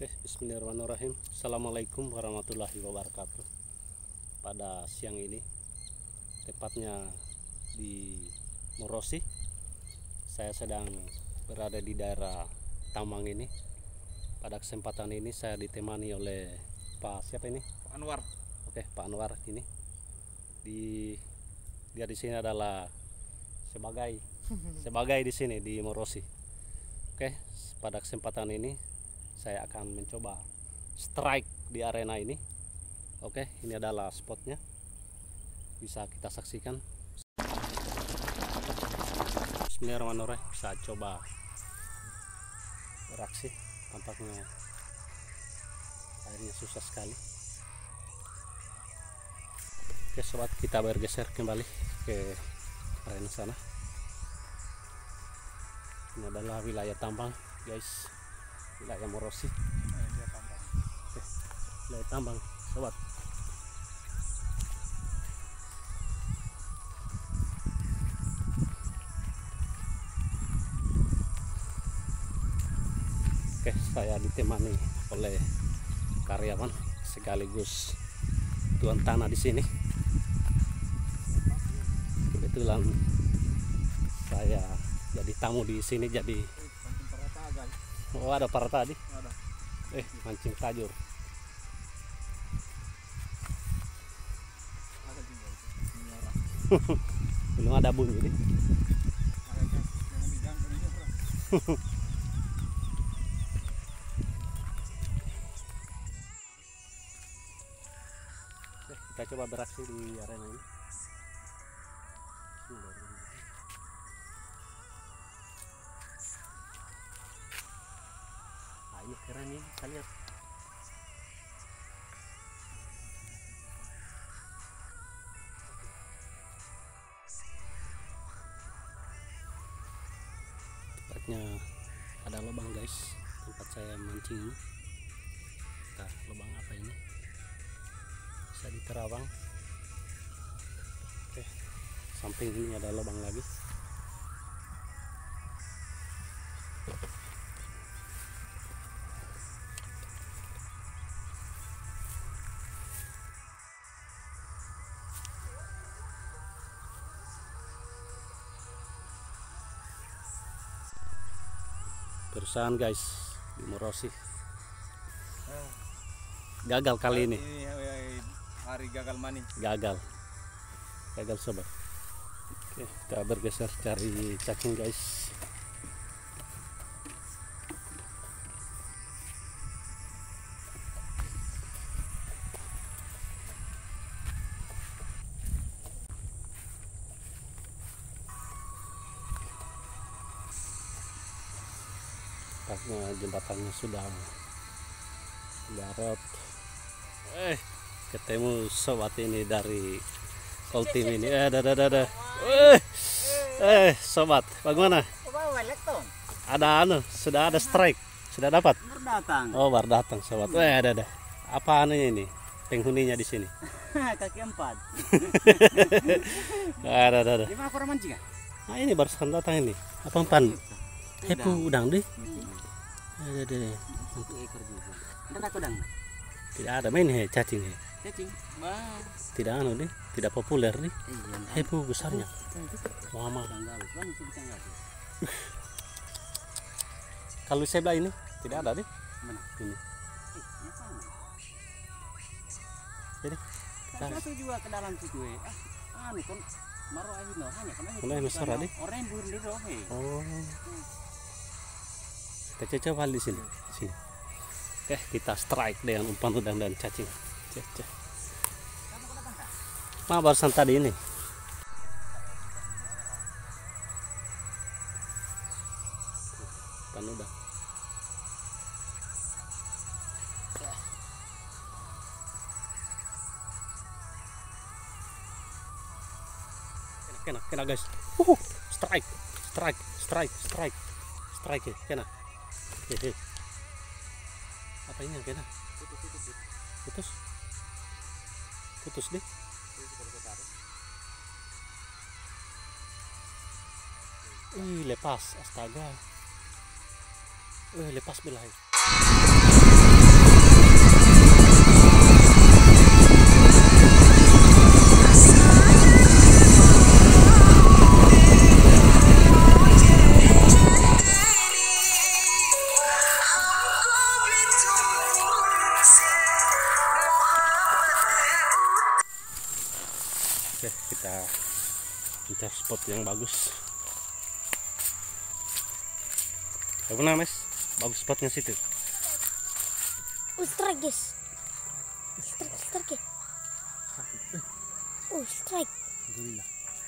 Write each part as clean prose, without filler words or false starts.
Oke, bismillahirrahmanirrahim. Assalamualaikum warahmatullahi wabarakatuh. Pada siang ini, tepatnya di Morosi, saya sedang berada di daerah tambang ini. Pada kesempatan ini saya ditemani oleh Pak siapa ini? Pak Anwar. Oke, Pak Anwar ini. Dia di sini adalah sebagai di sini di Morosi. Oke, pada kesempatan ini saya akan mencoba strike di arena ini. Oke, ini adalah spotnya, bisa kita saksikan. Bismillahirrahmanirrahim. Bisa coba beraksi, tampaknya airnya susah sekali. Oke sobat, kita bergeser kembali ke arena sana. Ini adalah wilayah tambang guys, wilayah Morosi. Oke, wilayah tambang sobat. Oke, saya ditemani oleh karyawan sekaligus tuan tanah di sini. Kebetulan saya jadi tamu di sini, jadi ada para tadi. Mancing tajur. Belum ada bunyi nih. Kita coba beraksi di arena ini. Nah, ini keren nih, kita lihat. Tempatnya ada lubang guys, tempat saya mancing ini. Nah, lubang apa ini? Bisa di Terawang. Oke, samping ini ada lubang lagi. Perusahaan guys di Morosi gagal kali ini. Hari gagal maning. Gagal sobat. Oke, kita bergeser cari cacing guys. Tampaknya jembatannya sudah rot. Ketemu sobat ini dari Koltim ini. Ada. Sobat, bagaimana? Ada sudah ada strike, sudah dapat. Berdatang. Oh, baru datang sobat. Ada. Apa anunya ini? Penghuninya di sini. Kaki 4. Ada. Di mana kurang mancing? Nah, ini barusan datang ini. Apa umpan? Hepu udang deh. Ada. Ada udang. Tidak ada main cacing. Cacing. Tidak deh, tidak populer nih. Hepu besarnya. Lama. Kalau sebelah ini tidak ada deh. Mana? Ini. Jadi kita masuk juga ke dalam situ kan maro akhirnya hanya kan besar tadi. Orang burung di rohe. Oh. Kita coba di sini. Oke, kita strike dengan umpan udang dan cacing. Nah, barusan tadi ini. Umpan udang. Kena guys. Strike ya, kena. Apa ini yang kena? Putus deh. Lepas, astaga. Lepas belai. spot yang bagus. Ya benar Mas, bagus spotnya situ. Strike guys. Strike. Strike. Alhamdulillah.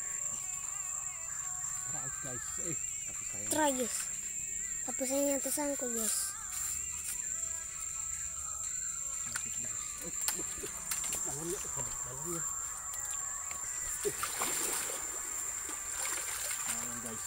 Guys, Strike guys. Tapi sayangnya tersangkut guys. dalamnya. Guys.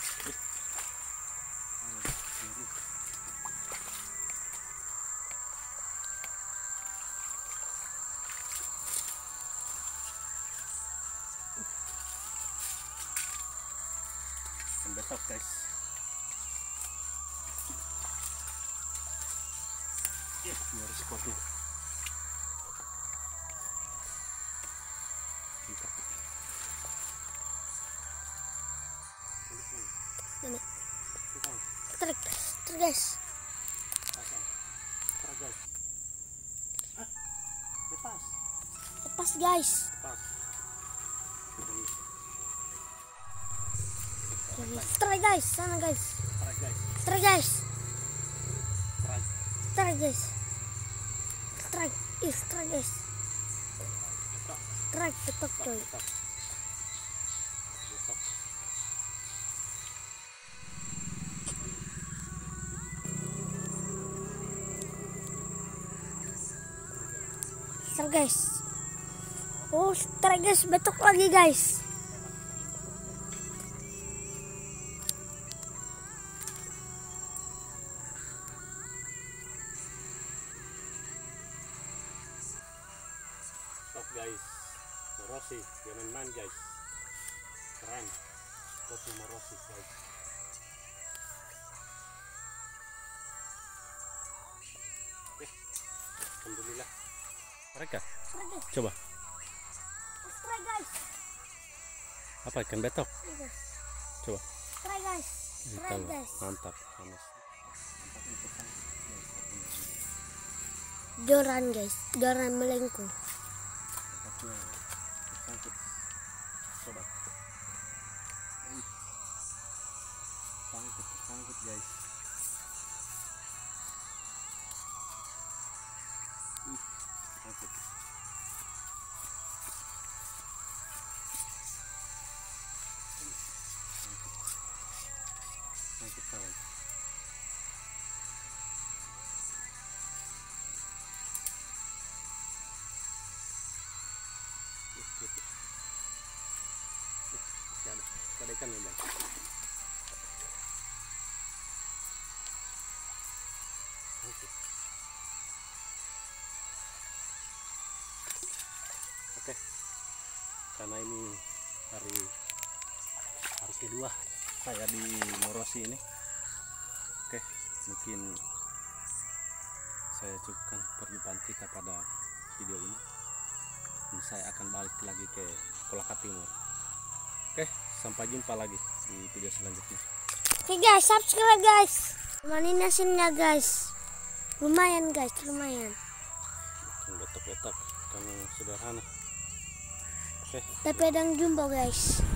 Besok guys. Ini harus spotnya. Strike guys. Lepas guys. Strike guys, sana guys. Strike guys. Strike guys. Strike guys. Strike betok coy. Strike guys. Oh, strike guys, betok lagi guys. Guys, Morosi, jangan main guys, keren, spotnya Morosi guys. Alhamdulillah. Mereka, coba. Strike guys. Apa ikan betok? Coba. Strike guys. Strike guys. Mantap, panas. Joran guys, joran melengkung. Sobat. Sangkut guys. Sangkut. Sangkut kawan. Ada ikan memang. Oke. Karena ini hari kedua saya di Morosi ini. Oke, mungkin saya cukupkan perjumpaan kita pada video ini. Dan saya akan balik lagi ke Kolaka Timur. Oke, sampai jumpa lagi di video selanjutnya. Oke guys, subscribe guys. Manin asinnya guys. Lumayan guys, lumayan. Betok-betok, kan sederhana. Oke. Pedang jumbo guys.